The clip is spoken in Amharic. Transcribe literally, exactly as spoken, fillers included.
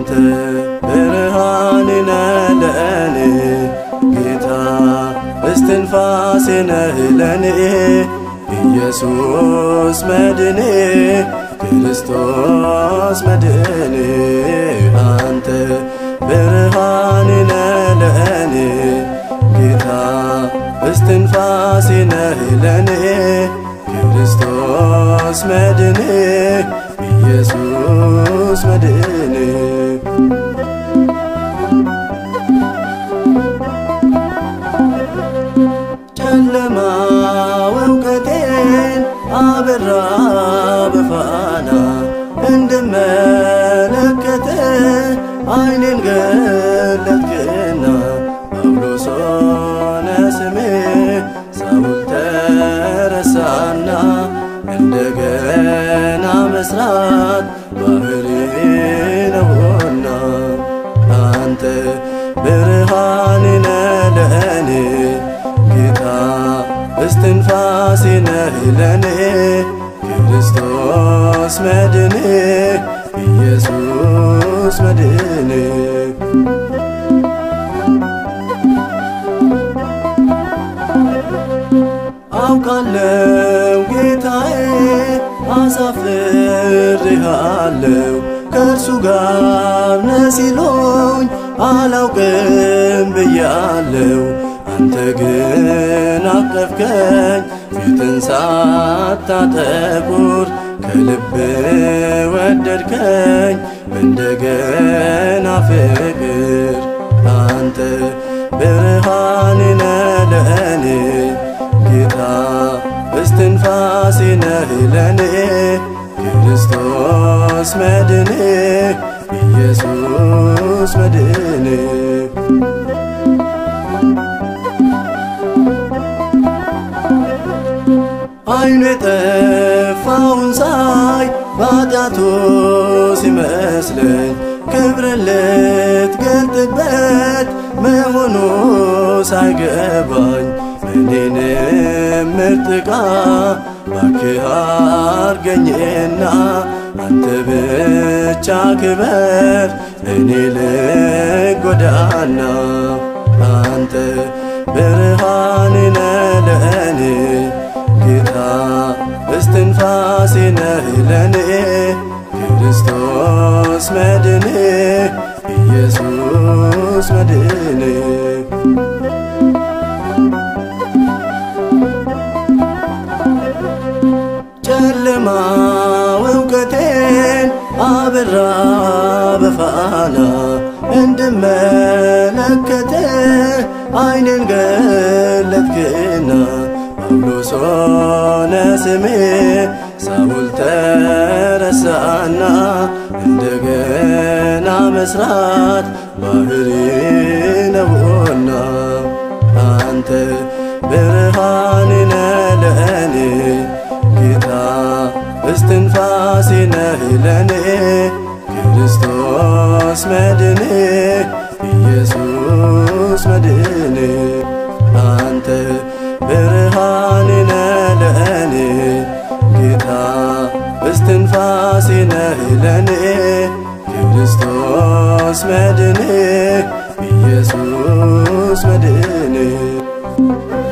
አንተ ብርሃኔ ነህ ለእኔ ጌታ እስትንፋሴ ነህ ለኔ ኢየሱስ መድኔ ክርስቶስ መድኔ አንተ ብርሃኔ ነህ ለእኔ ጌታ እስትንፋሴ ነህ ለኔ ክርስቶስ መድኔ ኢየሱስ መድኔ ጨለማው እውቀቴን አበራ በፋና እንድመለከት ዓይኔን ገለጥክና ጳውሎስ ሆነ ስሜ ሳውል ተረሳና እንደገና መስራት ባህሪ ነውና አንተ ብርሃኔ ነህ ለእኔ ጌታ እስትንፋሴ ነህ ለኔ ክርስቶስ መድኔ ኢየሱስ መድኔ አውቃለሁ ጌታዬ አሳፍሬሃለሁ ከእርሱ ጋር ነህ ሲሉኝ አላውቅም ብያለሁ አንተ ግን አቀፍከኝ ፊትን ሳታጠቁር ከልብ ወደድከኝ እንደገና ፍቅር አንተ ብርሃኔ ነህ ለእኔ ጌታ እስትንፋሴ ነህ ለኔ ክርስቶስ መድኔ ኢየሱስ መድኔ ዓይኑ የጠፋውን ሳይ በኃጢአቱ ሲመስለኝ ክብርን ልትገልጥበት መሆኑ ሳይገባኝ እኔንም ምርጥ ዕቃ እባክህ አርገኝና አንተ ብቻ ክበር እኔ ልጎዳና አንተ ብርሃኔ ነህ ለእኔ ጌታ እስትንፋሴ ነህ ለኔ ክርስቶስ መድኔ ኢየሱስ መድኔ ጨለማው እውቀቴን አበራ በፋና እንድመለከት ዓይኔን ገለጥክና ጳውሎስ ሆነ ስሜ ሳውል ተረሳና እንደገና መስራት ባህሪ ነውና አንተ ብርሃኔ ነህ ለእኔ ጌታ እስትንፋሴ ነህ ለኔ ክርስቶስ መድኔ ኢየሱስ መድኔ አንተ ብርሃኔ ነህ ለእኔ ጌታ እስትንፋሴ ነህ ለኔ ክርስቶስ መድኔ ኢየሱስ መድኔ